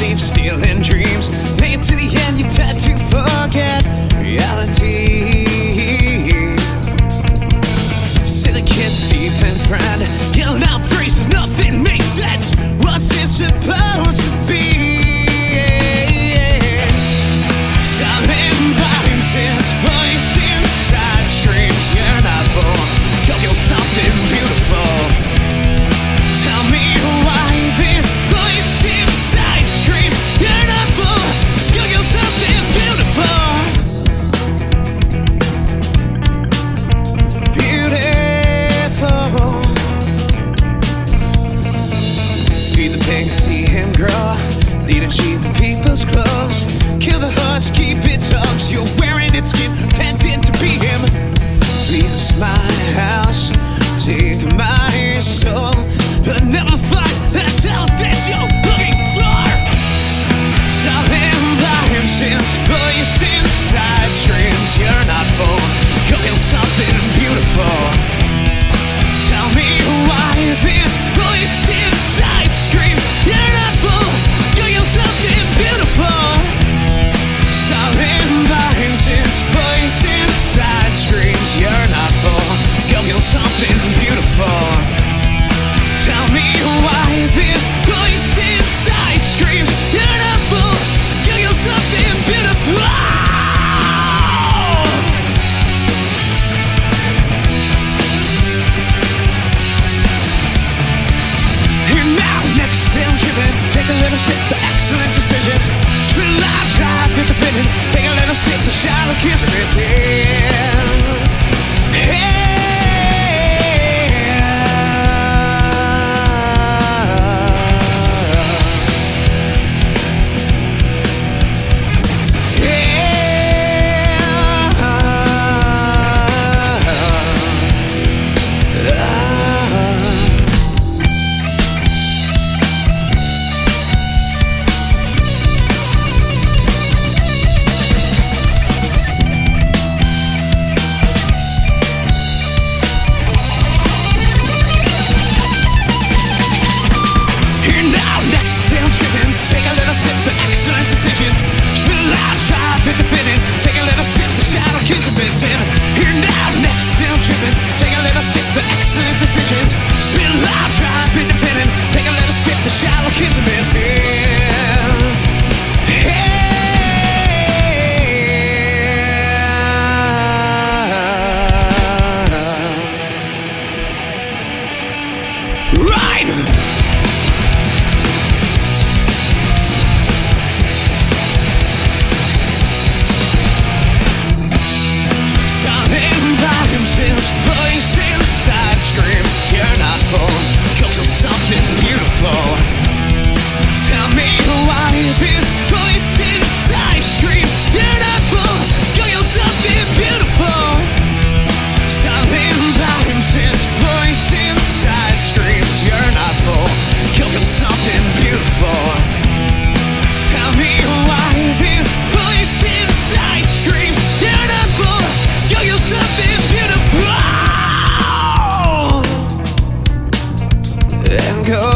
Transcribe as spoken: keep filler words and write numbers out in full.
leave stealing dreams. Pain to the end, you tend to forget reality. Say the kid, thief and friend, yelling out phrases, nothing makes sense. What's it supposed to be? Silent vibes, this voice inside screams, you're not full, go kill something beautiful. Tell me why this voice inside screams, you're not full, go kill something beautiful. Beautiful. Feed the pig and see him grow, lead and sheep in people's clothes. Kill the horse, keep its hooves, you're wearing its skin, pretending to be him. Please my house, take my soul, but never find that's all that you're looking for. Silent vibes, this voice inside screams, you're not full, go kill something beautiful. Tell me why this voice inside screams, you're not full, go kill something beautiful. Silent vibes, this voice inside screams, you're not full, go kill something beautiful. Tell me why this voice inside screams, you're not full, go kill something beautiful. Here now, next still driven, take a little sip for excellent decisions. Spit a loud try, put the fitting, take a little sip for shallow kiss of his hand. Hey. Go